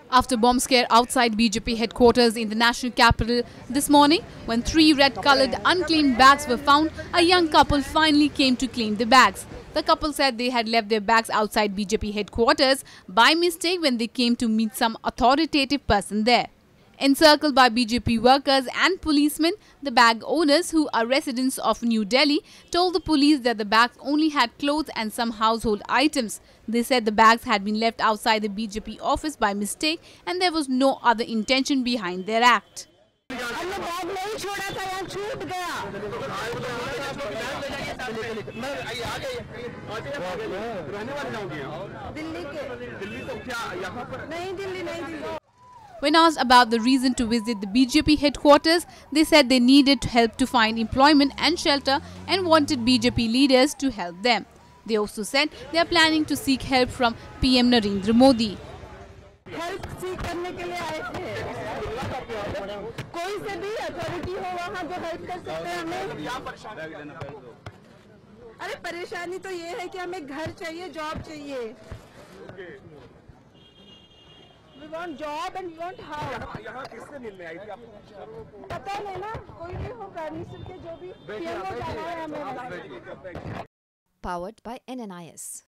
After bomb scare outside BJP headquarters in the national capital this morning, when 3 red-coloured unclaimed bags were found, a young couple finally came to claim the bags. The couple said they had left their bags outside BJP headquarters by mistake when they came to meet some authoritative person there. Encircled by BJP workers and policemen, the bag owners, who are residents of New Delhi, told the police that the bags only had clothes and some household items. They said the bags had been left outside the BJP office by mistake and there was no other intention behind their act. When asked about the reason to visit the BJP headquarters, they said they needed help to find employment and shelter and wanted BJP leaders to help them. They also said they are planning to seek help from PM Narendra Modi. Help सीख करने के लिए आए थे। कोई से भी authority हो वहाँ जो हेल्प कर सकते हैं हमें। अरे परेशानी तो ये है कि हमें घर चाहिए, जॉब चाहिए। We want job and we want house। यहाँ किससे मिलने आई थी आप? पता नहीं ना, कोई भी हो प्राइम के जो भी PM को जाना है हमें। Powered by NNIS।